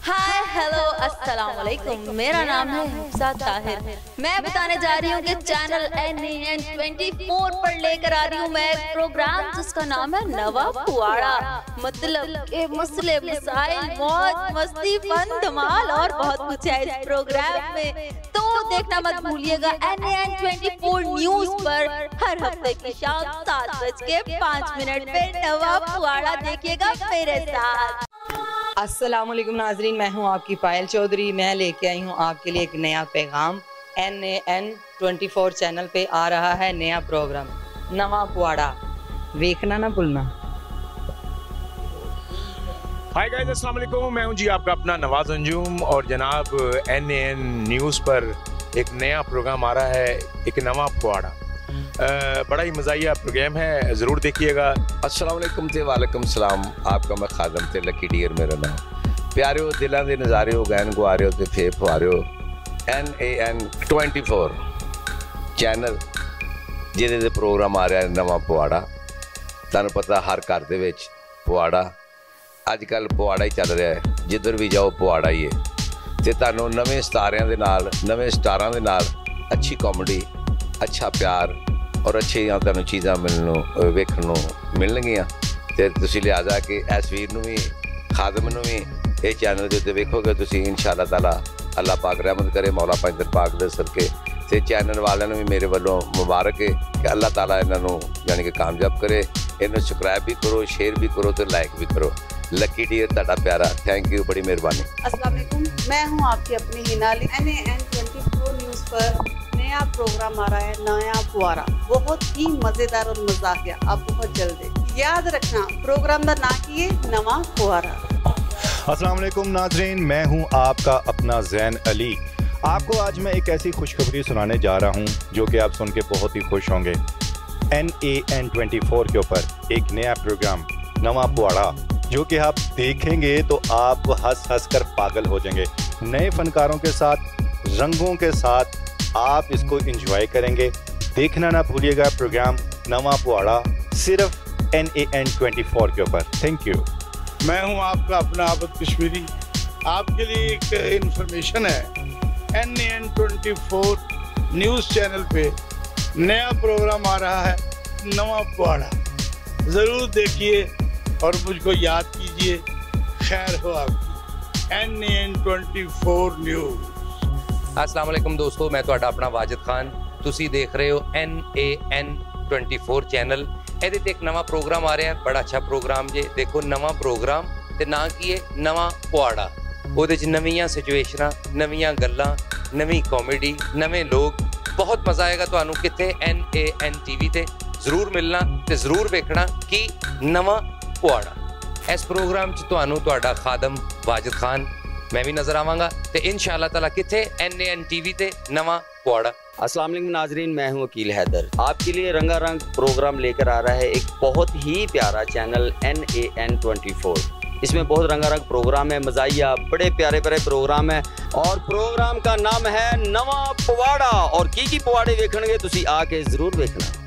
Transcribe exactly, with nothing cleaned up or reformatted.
Hi hello अस्सलाम वालेकुम, मेरा नाम है हिफ्सा ताहिर। मैं बताने जा रही हूँ कि channel N A N twenty four पर लेकर आ रही हूँ मैं एक प्रोग्राम जिसका नाम है नवा पुआड़ा। मतलब के मसले मसाइल मौज मस्ती फन धमाल और बहुत कुछ है इस प्रोग्राम में, तो देखना मत भूलिएगा N A N twenty four news पर हर हफ्ते की शाम सात बज के पाँच मिनट पे नवा पुआड़ा देखिएगा मेरे साथ। अस्सलामुअलैकुम नाजरीन, मैं हूं आपकी पायल चौधरी। मैं लेके आई हूं आपके लिए एक नया पैगाम। N A N twenty four channel पे आ रहा है नया प्रोग्राम नवा पुआड़ा, देखना ना भूलना। हाय गाइस, अस्सलाम वालेकुम, मैं हूं जी आपका अपना नवाज अंजुम और जनाब एन ए एन न्यूज़ पर एक नया प्रोग्राम आ रहा है, एक नवा पुआड़ा। बड़ा ही मज़ाहिया प्रोग्राम है, ज़रूर देखिएगा। अस्सलाम वालेकुम ते वालेकुम सलाम, आपका मैं खादम ते लकी डियर मेरा नाम। प्यारे हो दिलों के नज़ारे हो, गैन गुआरे हो ते फेप फुआरे हो। N A N twenty four channel जिहदे ते प्रोग्राम आ रहा है नवा पुआड़ा। तुहानूं पता हर घर दे विच पुआड़ा, अजकल पुआड़ा ही चल रहा है, जिधर भी जाओ पुआड़ा ही है। ते तुहानूं नवें सितारिਆਂ ਦੇ ਨਾਲ नवें स्टारां ਦੇ ਨਾਲ अच्छी कॉमेडी, अच्छा प्यार और अच्छी तुहानूं चीज़ां मिलनों वेखण नूं मिलणगीਆਂ। ते तुसीं लिहाजा कि इस वीर नूं भी खादम नूं भी ये चैनल के उत्ते वेखोगे तुसीं इंशाअल्लाह ताला। अल्लाह पाक रहमत करे, मौला पंजर पाक दे सदके। ते चैनल वालिਆਂ ਨੂੰ भी मेरे वालों मुबारक है कि अल्लाह ताला इन्हां नूं यानी कि कामयाब करे। इन्हूं सबसक्राइब भी करो, शेयर भी करो तो लाइक भी करो। लकी डियर तुहाडा प्यारा, थैंक यू, बड़ी मेहरबानी। अस्सलाम वालेकुम, मैं हूं आपकी अपनी Hinali. N A N twenty four news पर नया प्रोग्राम आ रहा है नया पुआड़ा, बहुत ही मज़ेदार और मज़ाकिया। आप बहुत जल्द याद रखना प्रोग्राम का नाम किए नवा पुआड़ा। अस्सलाम वालेकुम नाज़रीन, मैं हूं आपका अपना ज़ैन अली। आपको आज मैं एक ऐसी खुशखबरी सुनाने जा रहा हूं जो कि आप सुन के बहुत ही खुश होंगे। N A N twenty four के ऊपर एक नया प्रोग्राम नवा पुआड़ा, जो कि आप देखेंगे तो आप हंस हंस कर पागल हो जाएंगे। नए फनकारों के साथ, रंगों के साथ आप इसको एंजॉय करेंगे। देखना ना भूलिएगा प्रोग्राम नवा पुआड़ा, सिर्फ N A N twenty four के ऊपर। Thank you. मैं हूं आपका अपना आबद कश्मीरी। आपके लिए एक इन्फॉर्मेशन है, N A N twenty four news channel पे नया प्रोग्राम आ रहा है नवा पुआड़ा। ज़रूर देखिए और मुझको याद कीजिए। खैर हो आपकी। N A N twenty four news. अस्सलाम वालेकुम दोस्तों, मैं तुहाडा अपना वाजिद खान। तुसी देख रहे हो N A N twenty four channel. ਇਹਦੇ ਤੇ ਇੱਕ ਨਵਾਂ ਪ੍ਰੋਗਰਾਮ ਆ ਰਿਹਾ, ਬੜਾ ਅੱਛਾ ਪ੍ਰੋਗਰਾਮ ਜੇ। ਦੇਖੋ ਨਵਾਂ ਪ੍ਰੋਗਰਾਮ ਤੇ ਨਾਂ ਕੀ ਹੈ, ਨਵਾਂ ਪੁਆੜਾ। ਉਹਦੇ 'ਚ ਨਵੀਆਂ ਸਿਚੁਏਸ਼ਨਾਂ, ਨਵੀਆਂ ਗੱਲਾਂ, ਨਵੀਂ ਕਾਮੇਡੀ, ਨਵੇਂ ਲੋਕ। ਬਹੁਤ ਮਜ਼ਾ ਆਏਗਾ ਤੁਹਾਨੂੰ। ਕਿੱਥੇ? ਐਨ ਏ ਐਨ ਟੀ ਵੀ ਤੇ ਜ਼ਰੂਰ ਮਿਲਣਾ ਤੇ ਜ਼ਰੂਰ ਵੇਖਣਾ ਕਿ ਨਵਾਂ ਪੁਆੜਾ। ਇਸ ਪ੍ਰੋਗਰਾਮ 'ਚ ਤੁਹਾਨੂੰ ਤੁਹਾਡਾ ਖਾਦਮ ਵਾजिद खान मैं भी नजर आवांगा ते इंशाअल्लाह ताला किथे N A N T V ते नवा पुआड़ा। अस्सलाम वालेकुम नाजरीन, मैं हूं वकील हैदर। आपके लिए रंगारंग प्रोग्राम लेकर आ रहा है एक बहुत ही प्यारा channel N A N twenty four. इसमें बहुत रंगारंग प्रोग्राम है, मज़ाहिया, बड़े प्यारे प्यारे प्रोग्राम है और प्रोग्राम का नाम है नवा पुआड़ा। और की की पुआड़े वेखणगे तुसी आके जरूर देखना।